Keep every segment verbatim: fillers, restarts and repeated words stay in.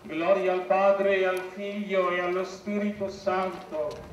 Gloria al Padre, e al Figlio, e allo Spirito Santo.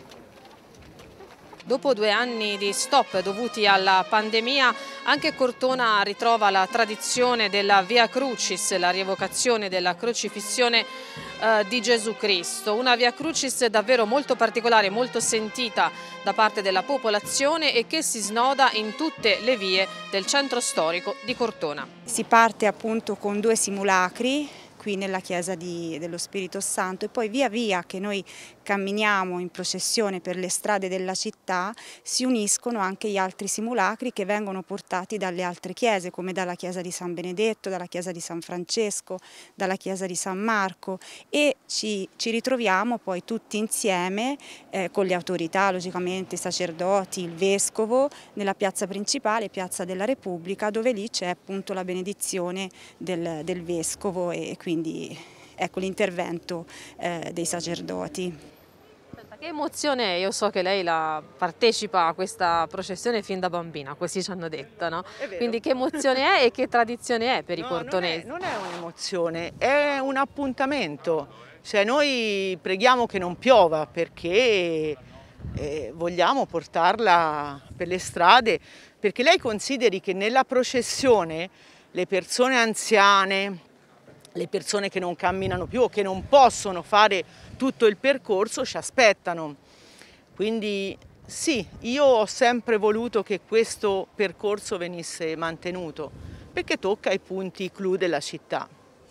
Dopo due anni di stop dovuti alla pandemia, anche Cortona ritrova la tradizione della Via Crucis, la rievocazione della crocifissione eh, di Gesù Cristo. Una Via Crucis davvero molto particolare, molto sentita da parte della popolazione e che si snoda in tutte le vie del centro storico di Cortona. Si parte appunto con due simulacri qui nella chiesa di, dello Spirito Santo, e poi via via che noi camminiamo in processione per le strade della città si uniscono anche gli altri simulacri che vengono portati dalle altre chiese, come dalla chiesa di San Benedetto, dalla chiesa di San Francesco, dalla chiesa di San Marco, e ci, ci ritroviamo poi tutti insieme eh, con le autorità, logicamente i sacerdoti, il vescovo, nella piazza principale, piazza della Repubblica, dove lì c'è appunto la benedizione del, del vescovo e quindi Quindi ecco l'intervento eh, dei sacerdoti. Senta, che emozione è? Io so che lei la partecipa a questa processione fin da bambina, così ci hanno detto, no? Quindi che emozione è e che tradizione è per no, i cortonesi? Non è, è un'emozione, è un appuntamento. Cioè noi preghiamo che non piova perché eh, vogliamo portarla per le strade, perché lei consideri che nella processione le persone anziane, le persone che non camminano più o che non possono fare tutto il percorso ci aspettano. Quindi sì, io ho sempre voluto che questo percorso venisse mantenuto, perché tocca i punti clou della città.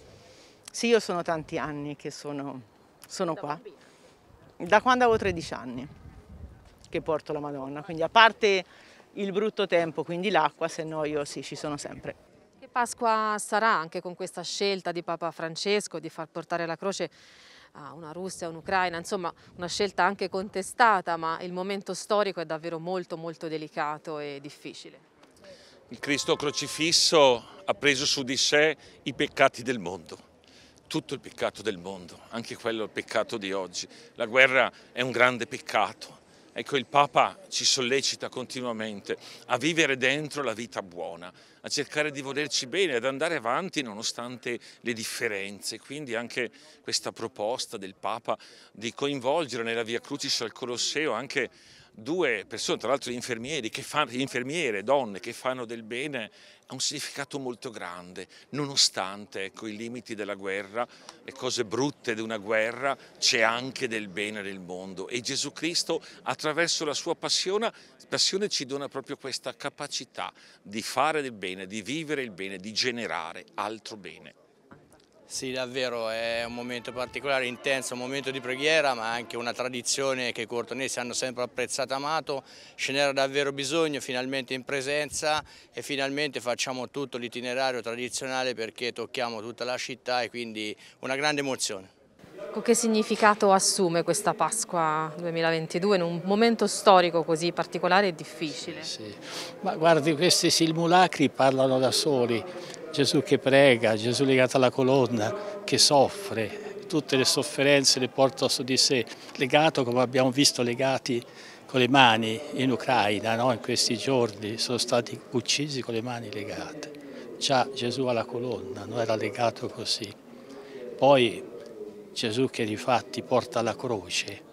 Sì, io sono tanti anni che sono, sono qua, da quando avevo tredici anni che porto la Madonna, quindi a parte il brutto tempo, quindi l'acqua, se no io sì, ci sono sempre. Che Pasqua sarà anche con questa scelta di Papa Francesco di far portare la croce a una Russia, a un'Ucraina, insomma una scelta anche contestata, ma il momento storico è davvero molto molto delicato e difficile. Il Cristo crocifisso ha preso su di sé i peccati del mondo, tutto il peccato del mondo, anche quello il peccato di oggi. La guerra è un grande peccato. Ecco, il Papa ci sollecita continuamente a vivere dentro la vita buona, a cercare di volerci bene, ad andare avanti nonostante le differenze. Quindi anche questa proposta del Papa di coinvolgere nella Via Crucis al Colosseo anche due persone, tra l'altro infermieri, che fanno, infermiere, donne che fanno del bene, ha un significato molto grande, nonostante ecco, i limiti della guerra, le cose brutte di una guerra, c'è anche del bene nel mondo e Gesù Cristo attraverso la sua passione, passione ci dona proprio questa capacità di fare del bene, di vivere il bene, di generare altro bene. Sì, davvero è un momento particolare, intenso, un momento di preghiera, ma anche una tradizione che i cortonesi hanno sempre apprezzato e amato. Ce n'era davvero bisogno, finalmente in presenza, e finalmente facciamo tutto l'itinerario tradizionale perché tocchiamo tutta la città e quindi una grande emozione. Che significato assume questa Pasqua duemilaventidue in un momento storico così particolare e difficile? Sì. Ma guardi, questi simulacri parlano da soli. Gesù che prega, Gesù legato alla colonna, che soffre, tutte le sofferenze le porta su di sé, legato come abbiamo visto legati con le mani in Ucraina, no? In questi giorni sono stati uccisi con le mani legate. Già Gesù alla colonna non era legato così. Poi Gesù che difatti porta la croce,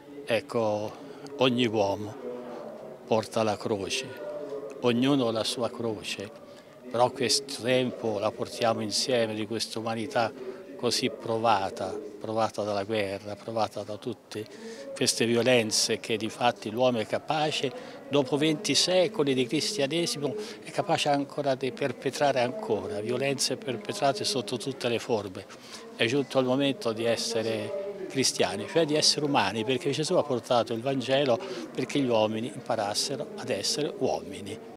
ecco, ogni uomo porta la croce, ognuno la sua croce. Però questo tempo la portiamo insieme di questa umanità così provata, provata dalla guerra, provata da tutte queste violenze che di fatti l'uomo è capace, dopo venti secoli di cristianesimo, è capace ancora di perpetrare ancora, violenze perpetrate sotto tutte le forme. È giunto il momento di essere cristiani, cioè di essere umani, perché Gesù ha portato il Vangelo perché gli uomini imparassero ad essere uomini.